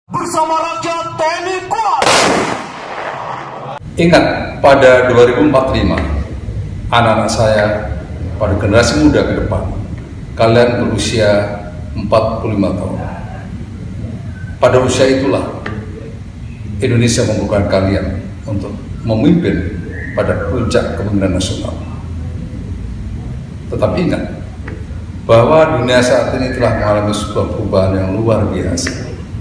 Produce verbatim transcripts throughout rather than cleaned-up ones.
Bersama rakyat T N I kuat. Ingat, pada dua ribu empat puluh lima, anak-anak saya, pada generasi muda ke depan, kalian berusia empat puluh lima tahun. Pada usia itulah Indonesia membutuhkan kalian untuk memimpin pada puncak kepemimpinan nasional. Tetapi ingat bahwa dunia saat ini telah mengalami sebuah perubahan yang luar biasa,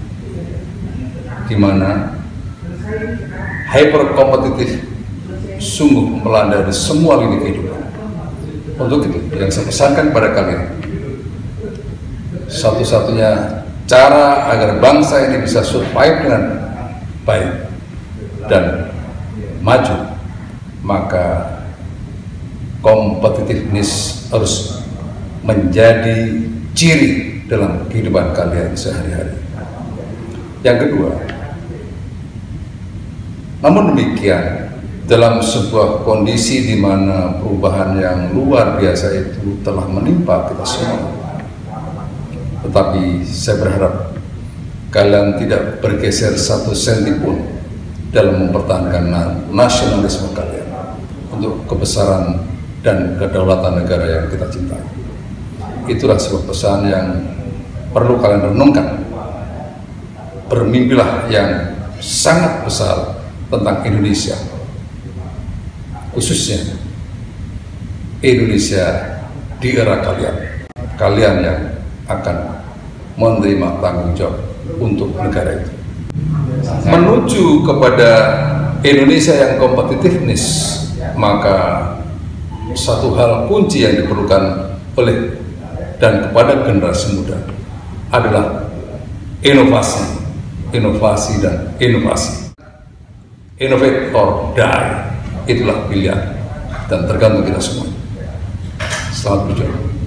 di mana hyper kompetitif sungguh melanda di semua lini kehidupan. Untuk itu, yang saya pesankan pada kalian, satu-satunya cara agar bangsa ini bisa survive dengan baik dan maju, maka kompetitiveness harus menjadi ciri dalam kehidupan kalian sehari-hari. Yang kedua, namun demikian, dalam sebuah kondisi di mana perubahan yang luar biasa itu telah menimpa kita semua, tetapi saya berharap kalian tidak bergeser satu senti pun dalam mempertahankan nasionalisme kalian untuk kebesaran dan kedaulatan negara yang kita cintai. Itulah sebuah pesan yang perlu kalian renungkan. Bermimpilah yang sangat besar tentang Indonesia, khususnya Indonesia di era kalian, kalian yang akan menerima tanggung jawab untuk negara itu. Menuju kepada Indonesia yang kompetitiveness, maka satu hal kunci yang diperlukan oleh dan kepada generasi muda adalah inovasi, inovasi dan inovasi. Innovate or die, itulah pilihan dan tergantung kita semua. Selamat berjuang.